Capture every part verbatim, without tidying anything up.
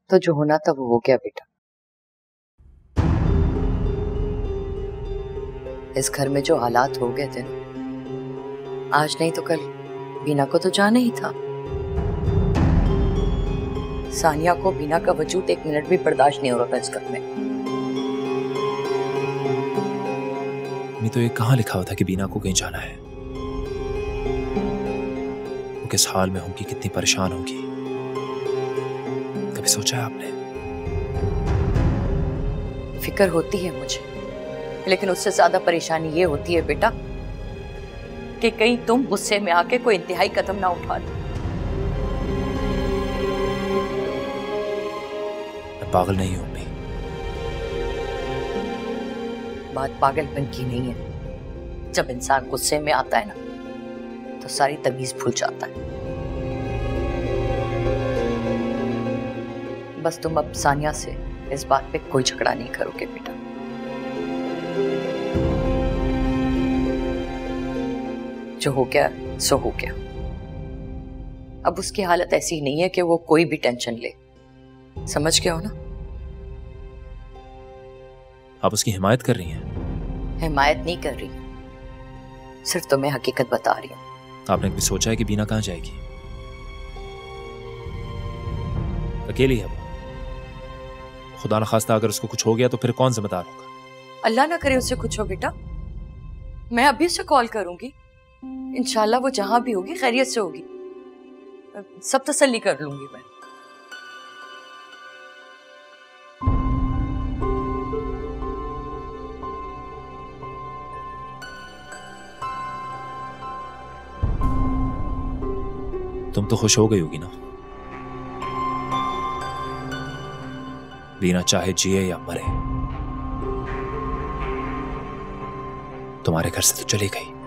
तो जो होना था वो हो गया बेटा। इस घर में जो हालात हो गए थे ना, आज नहीं तो कल बीना को तो जाना ही था। सानिया को बीना का वजूद एक मिनट भी बर्दाश्त नहीं हो रहा था इस घर में। नहीं तो ये कहाँ लिखा हुआ था कि बीना को कहीं जाना है? वो किस हाल में होगी, कितनी परेशान होगी, कभी सोचा है आपने? फिक्र होती है मुझे, लेकिन उससे ज्यादा परेशानी ये होती है बेटा कि कहीं तुम गुस्से में आके कोई इंतहाई कदम ना उठा लो। मैं पागल नहीं हूं अम्मी। बात पागलपन की नहीं है। जब इंसान गुस्से में आता है ना तो सारी तमीज भूल जाता है। बस तुम अब सानिया से इस बात पे कोई झगड़ा नहीं करोगे बेटा। जो हो गया सो हो गया। अब उसकी हालत ऐसी नहीं है कि वो कोई भी टेंशन ले। समझ गए हो ना? आप उसकी हिमायत कर रही हैं? हिमायत नहीं कर रही, सिर्फ तुम्हें हकीकत बता रही हूँ। आपने कभी सोचा है कि बीना कहाँ जाएगी? अकेली है वो। खुदा न खास्ता अगर उसको कुछ हो गया तो फिर कौन जिम्मेदार होगा? अल्लाह ना करे उससे कुछ हो बेटा। मैं अभी उसे कॉल करूंगी, इंशाल्लाह वो जहां भी होगी खैरियत से होगी। सब तसल्ली कर लूंगी मैं। तुम तो खुश हो गई होगी ना? बीना चाहे जिए या मरे, तुम्हारे घर से तो चली गई।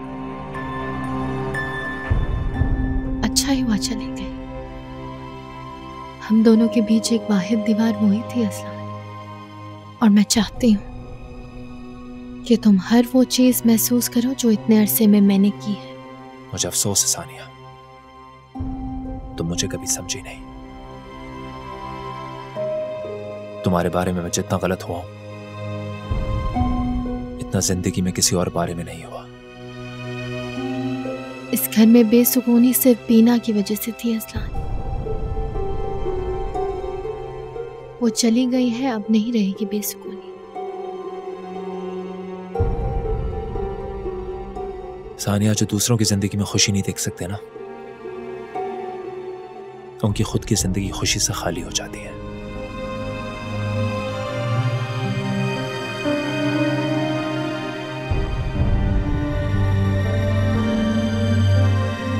अच्छा ही हुआ चली गई। हम दोनों के बीच एक वाहिद दीवार वही थी असलान। और मैं चाहती हूं कि तुम हर वो चीज महसूस करो जो इतने अरसे में मैंने की है। मुझे अफसोस है सानिया, तुम मुझे कभी समझी नहीं। तुम्हारे बारे में मैं जितना गलत हुआ हूं, इतना जिंदगी में किसी और बारे में नहीं हुआ। इस घर में बेसुकूनी सिर्फ बीना की वजह से थी असलान। वो चली गई है, अब नहीं रहेगी बेसुकूनी। सानिया, जो दूसरों की जिंदगी में खुशी नहीं देख सकते ना, उनकी खुद की जिंदगी खुशी से खाली हो जाती है।